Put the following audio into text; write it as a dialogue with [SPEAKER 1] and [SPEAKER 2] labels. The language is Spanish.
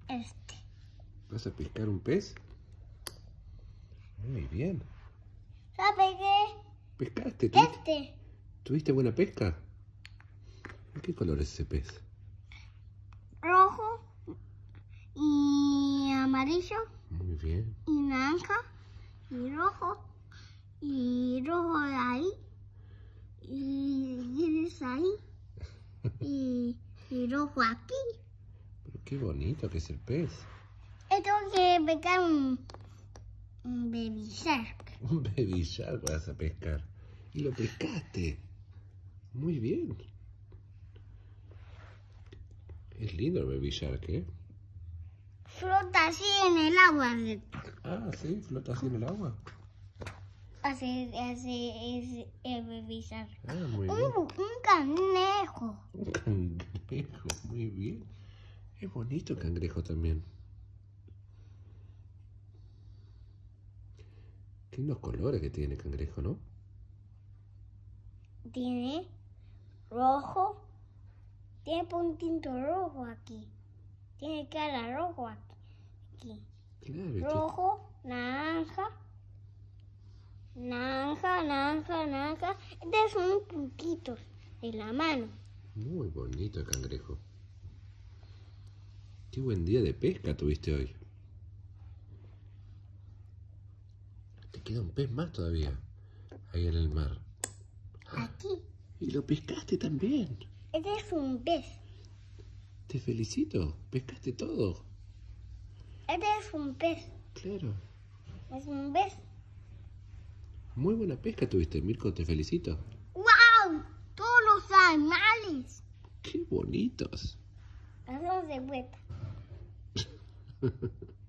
[SPEAKER 1] Este.
[SPEAKER 2] ¿Vas a pescar un pez? Muy bien.
[SPEAKER 1] ¿Sabe qué?
[SPEAKER 2] ¿Pescaste? ¿Tuviste buena pesca? ¿De qué color es ese pez?
[SPEAKER 1] Rojo y amarillo
[SPEAKER 2] Muy bien.
[SPEAKER 1] y naranja y rojo de ahí y gris ahí y rojo aquí.
[SPEAKER 2] Pero qué bonito que es el pez.
[SPEAKER 1] Tengo que pescar un baby shark.
[SPEAKER 2] Un baby shark vas a pescar. Y lo pescaste. Muy bien. Es lindo el baby shark, ¿eh?
[SPEAKER 1] Flota así en el agua.
[SPEAKER 2] Ah, sí, flota así en el agua.
[SPEAKER 1] Hace el baby shark.
[SPEAKER 2] Ah, muy bien.
[SPEAKER 1] Un cangrejo.
[SPEAKER 2] Un cangrejo, muy bien. Es bonito el cangrejo también. Qué lindos colores que tiene el cangrejo, ¿no?
[SPEAKER 1] Tiene rojo. Tiene puntito rojo aquí. Tiene cara rojo aquí.
[SPEAKER 2] Claro,
[SPEAKER 1] Rojo, naranja. Naranja. Estos son puntitos en la mano.
[SPEAKER 2] muy bonito el cangrejo. Qué buen día de pesca tuviste hoy. Te queda un pez más todavía ahí en el mar.
[SPEAKER 1] Aquí.
[SPEAKER 2] Y lo pescaste también.
[SPEAKER 1] Este es un pez.
[SPEAKER 2] Te felicito. Pescaste todo.
[SPEAKER 1] Este es un pez.
[SPEAKER 2] Claro.
[SPEAKER 1] Es un pez.
[SPEAKER 2] Muy buena pesca tuviste, Mirko. Te felicito.
[SPEAKER 1] ¡Wow! Todos los animales.
[SPEAKER 2] Qué bonitos.
[SPEAKER 1] Hacemos de vuelta.